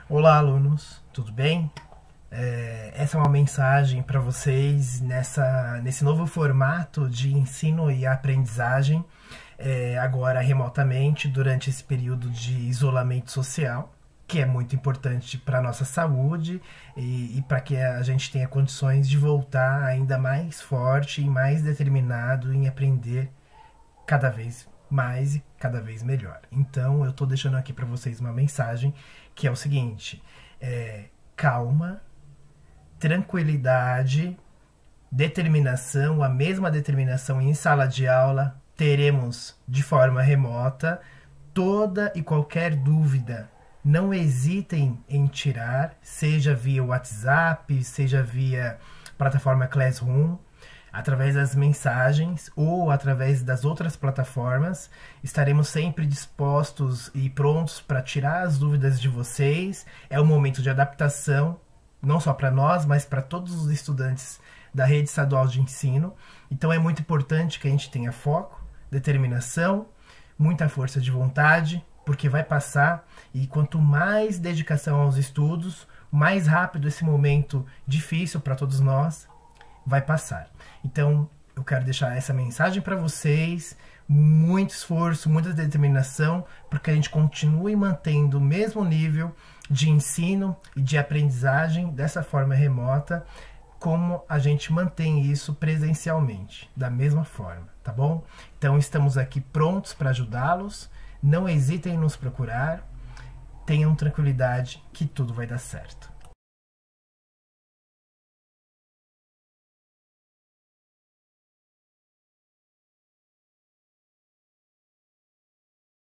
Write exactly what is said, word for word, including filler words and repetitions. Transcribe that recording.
Olá, alunos, tudo bem? É, essa é uma mensagem para vocês nessa, nesse novo formato de ensino e aprendizagem, é, agora remotamente, durante esse período de isolamento social, que é muito importante para a nossa saúde e, e para que a gente tenha condições de voltar ainda mais forte e mais determinado em aprender cada vez mais e cada vez melhor. Então eu estou deixando aqui para vocês uma mensagem que é o seguinte: é, calma, tranquilidade, determinação, a mesma determinação em sala de aula teremos de forma remota. Toda e qualquer dúvida, não hesitem em tirar, seja via WhatsApp, seja via plataforma Classroom, através das mensagens ou através das outras plataformas. Estaremos sempre dispostos e prontos para tirar as dúvidas de vocês. É um momento de adaptação, não só para nós, mas para todos os estudantes da rede estadual de ensino. Então é muito importante que a gente tenha foco, determinação, muita força de vontade, porque vai passar, e quanto mais dedicação aos estudos, mais rápido esse momento difícil para todos nós vai passar. Então, eu quero deixar essa mensagem para vocês, muito esforço, muita determinação, para que a gente continue mantendo o mesmo nível de ensino e de aprendizagem dessa forma remota, como a gente mantém isso presencialmente, da mesma forma, tá bom? Então, estamos aqui prontos para ajudá-los, não hesitem em nos procurar, tenham tranquilidade que tudo vai dar certo.